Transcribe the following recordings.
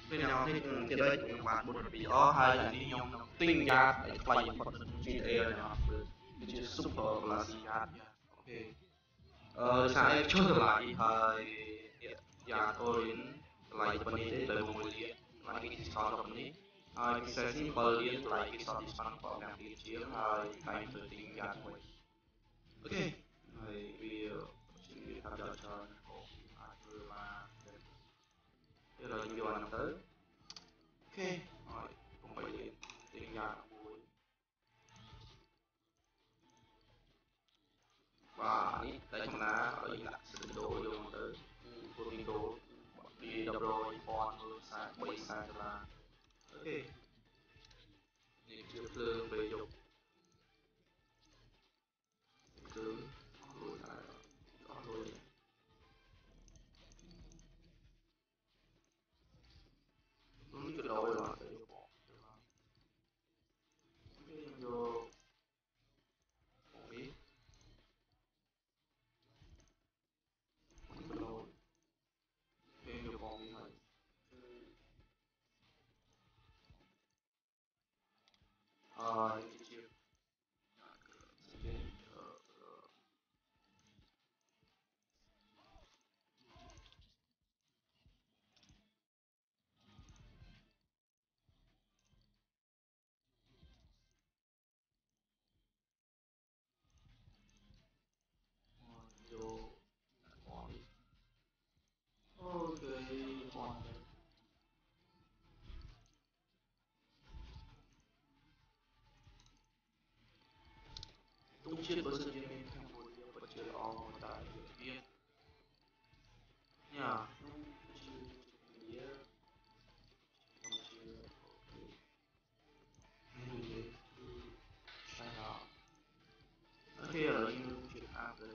Nên nào thì thì đấy cũng bạn một bị ó hai là đi nhông tinh giá để play một GTA này which is super classy giá. Okay. Sa em chơi lại thời giá Orin lại bên này tới một mùi liệt lại cái start of này. Cái sẽ simple liệt lại cái start is fun for làm liệt chiếm hai time to tinh giá một. Okay. Hai video chỉ tham gia chơi của mà giờ là video năm tới. Okay. Rồi cũng phải liệt tinh giá một. Và ini tại trong lá ở đây là sự đồ vô tới Flamingo đi đập rồi con sang bay sang là ok nhìn chưa phương về dục cứ rồi lại đó thôi nó cái đầu là phải vô vô một miếng cái đầu bên vô con như này cái chiếc vô con ok con tung chiếc bớt sự mình không muốn bớt chơi on tại viên nhà Here là như chuyện áp đấy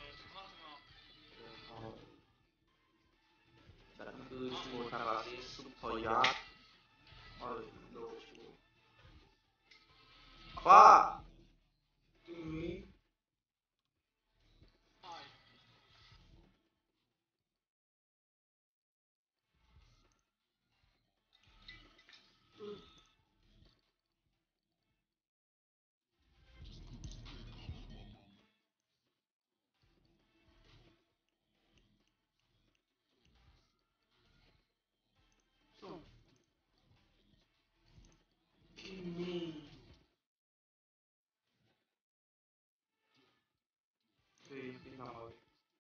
đặt cứ mua thằng là cái super yacht rồi đồ quá Kimi thì cái nào rồi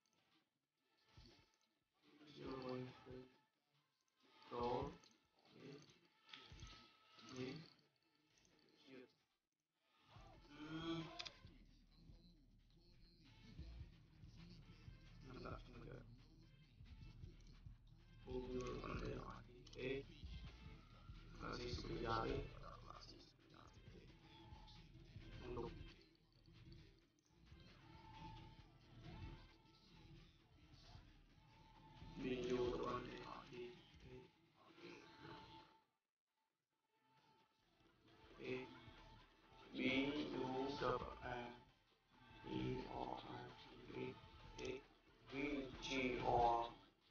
rồi đó gì nằm đặt trong cái ô còn đây là cái là gì sự giá đấy không đúng video của anh để hỏi đi cái bí u đập a e o a cái VG or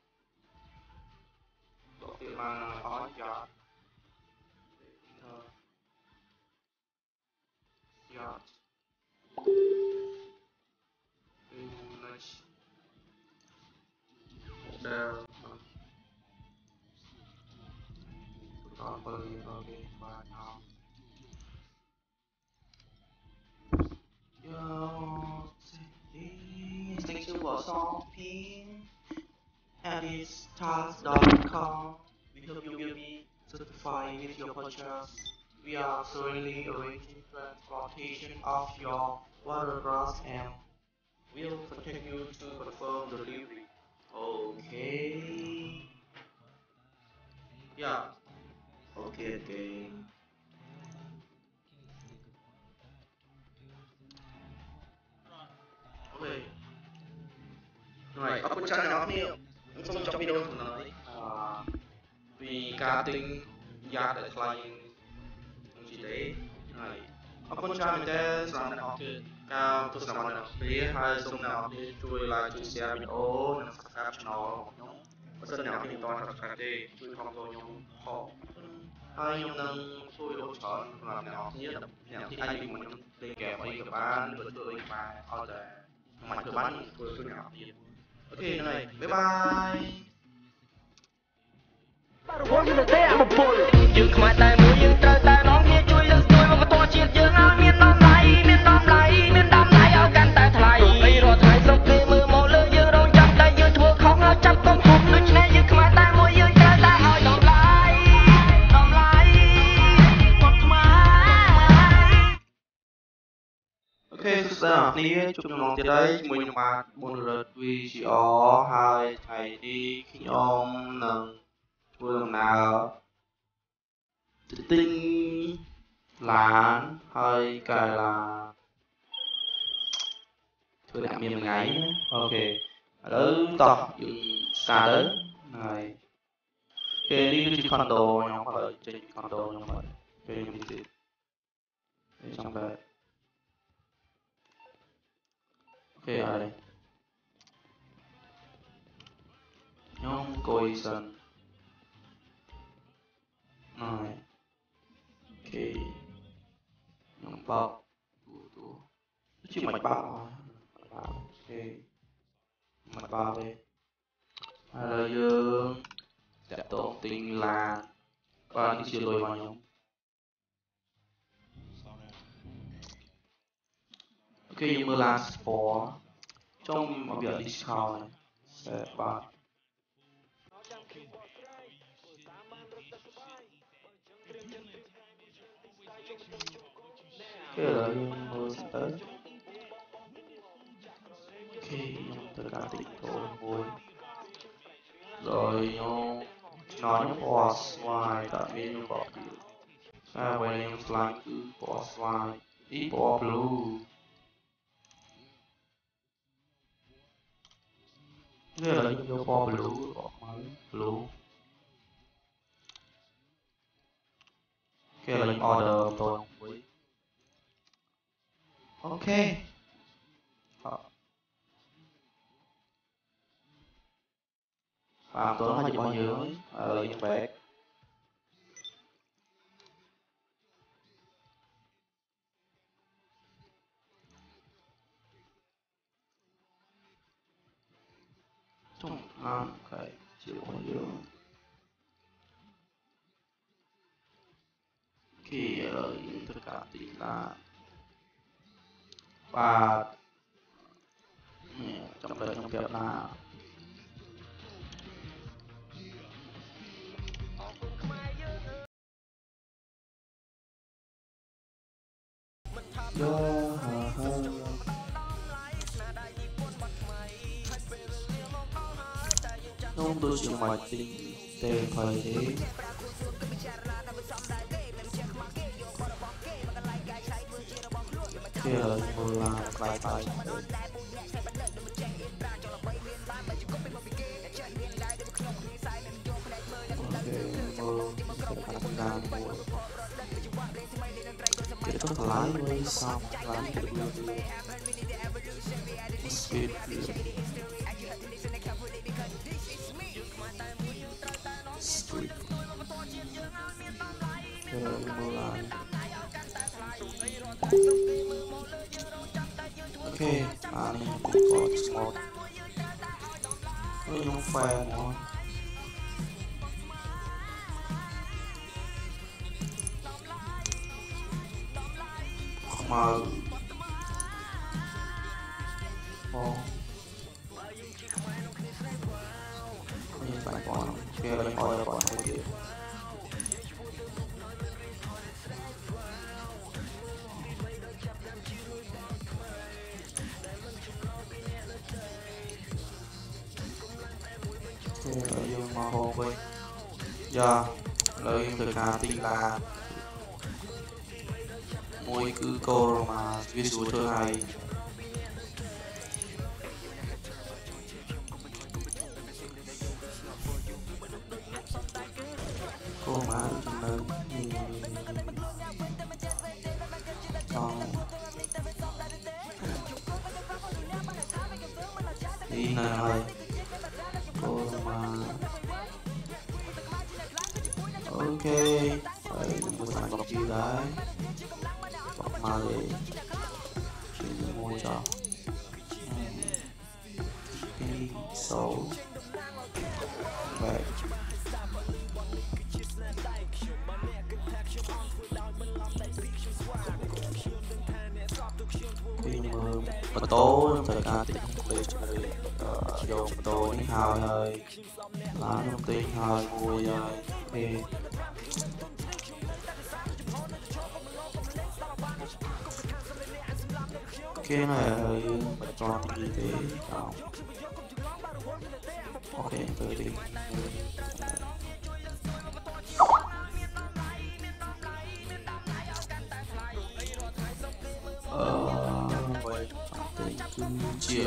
có thể mang nói giá giá image model properly by now yo thank you for shopping at stars.com. We hope you will be satisfied with your purchase. We are currently arranging transportation of your water glass and will contact you to confirm the delivery. Okay. Yeah. Okay, okay. Okay. Rồi, open channel nhỏ miệng. Xong trong video của nó vì cá tính giá để client chỉ đấy. Rồi. Open channel mình sẽ làm nó cao tôi làm nó phía hai xong nào đi chui lại chui share video nên subscribe channel បើសិនអ្នកទីត subscribe ទេជួយខមចូលខ្ញុំផងហើយខ្ញុំនឹងជួយលោកច្រើនសម្រាប់អ្នកនរគ្នាអ្នកទីអាចពីខ្ញុំលេងហ្គេមអីក៏បានឬធ្វើអីក៏បានឲ្យតែមិនធ្វើបានធ្វើជួយអ្នកនរគ្នាអូខេហ្នឹងហើយបាយបាយយើងខ្មែរតែមួយយើងត្រូវតែនាំគ្នាជួយលើកស្ទួយវប្បធម៌ជាតិយើងឲ្យមានតម្លៃមានតម្លៃមានតម្លៃឲ្យកាន់តែថ្លៃអីរាល់ថ្ងៃសុខគេមើលមកលើយើងរងចាំតែយើងធ្វើខុសហើយចាប់កុំភពដូច្នេះយើងខ្មែរតែមួយយើងត្រូវតែឲ្យតម្លៃគាត់ខ្មែរអូខេសួស្តីអ្នកគ្នាជួបខ្ញុំទៀតហើយជាមួយខ្ញុំបាទបុនរត VCR ហើយថ្ងៃនេះខ្ញុំនឹងធ្វើដំណើរទិញឡានហើយកែឡានធ្វើដាក់មានថ្ងៃណាអូខេឥឡូវតោះយើង start ទៅហើយគេនេះគឺជា condo ខ្ញុំហើយចេញ condo ខ្ញុំហើយពេលខ្ញុំទីទៀតចង់បែបអូខេហើយខ្ញុំអង្គុយសិនហើយអូខេខ្ញុំបោកទូជាមិនបោកអូខេមិនបោកទេហើយយើងតាក់ទងទិញឡានបាទនេះជាលុយរបស់ខ្ញុំអូខេយើងមើលឡាន Sport ចុងមកវា discount 10 បាទគេឡើយយើងមើលសិនទៅអូខេខ្ញុំត្រូវការទិញតូនមួយrồi nó bỏ xoài tại vì nó bỏ được sao vậy em slide cứ bỏ xoài ít bỏ blue nghĩa là những bỏ blue bỏ blue kia là những order tôi ok và tôi nói gì bao nhiêu những bé trong cái chịu bao nhiêu khi ở những tất cả tính là và trong đời trong việc là không tôi chỉ mạch tình tề phải thế kia là một là bài bài cái tốt lái mới xong lái được speed street ok anh có smart không phải mà mà như bạn còn kia là coi còn cái gì dương mà hồ với giờ lợi từ cả tinh là mỗi cứ câu mà viết số thứ hai cô má lớn còn đi này cô mà Ok, vậy mua sản phẩm gì đấy, bọc mà để chuyển mua cho cái số vậy. Khi mà bật tố thời gian thì không thể dùng bật tố ní hơi hơi lá thông tin hơi vui về cái này hơi bật cho tí tế không ok tôi đi vậy tình chia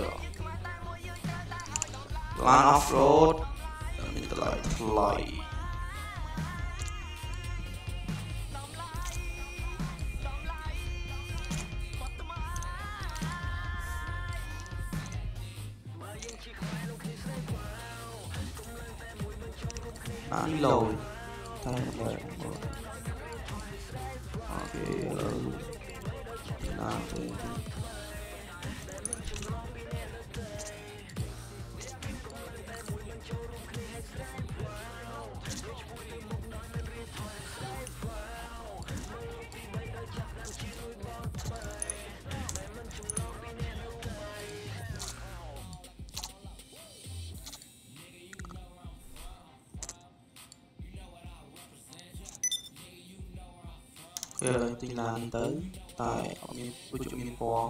Land off-road mình lại fly đi lồi thay lời ok làm thế cái lời tin là đi tới tại ở miền vũ trụ miền Quang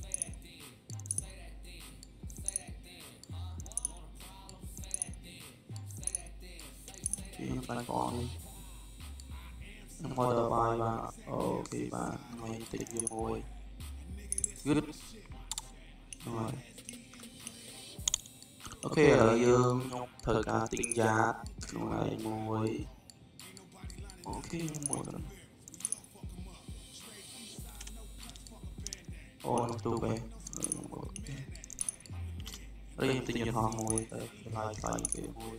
thì bạn còn đi order bài và ok bạn mày tìm việc ngồi good rồi ok ở dương thời ca tính giá lúc này ngồi ok ngồi rồi nó tụ về đây tình nhân họ ngồi lại phải cái ngồi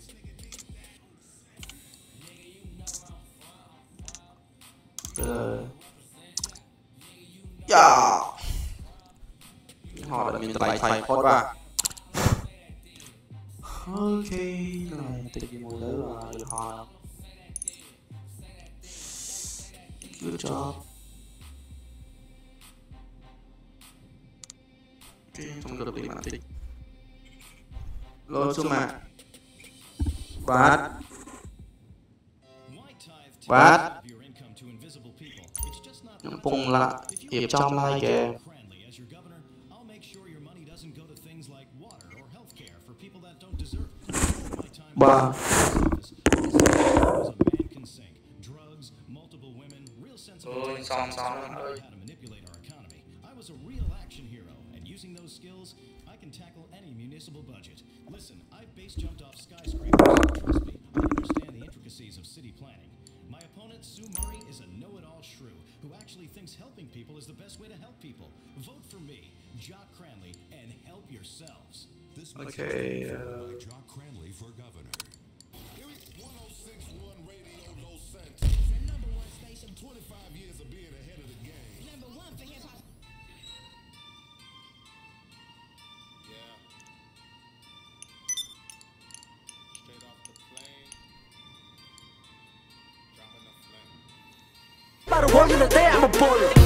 họ đã mình lại thay phốt ra ok này tình ngồi đấy là họ good job không được bị mãn tích lôi xuống mà bát bùng lại hiệp trong like kìa ba ôi xong ơi Using those skills, I can tackle any municipal budget. Listen, I've base jumped off skyscrapers. Trust me, I understand the intricacies of city planning. My opponent, Sue Murray, is a know-it-all shrew who actually thinks helping people is the best way to help people. Vote for me, Jock Cranley, and help yourselves. This okay Jock Cranley for governor. Here is 1061 Radio Los Santos. The #1 station. 25 years of being ahead of the game. #1 for hip hop. By the words in the day, I'm a bullet.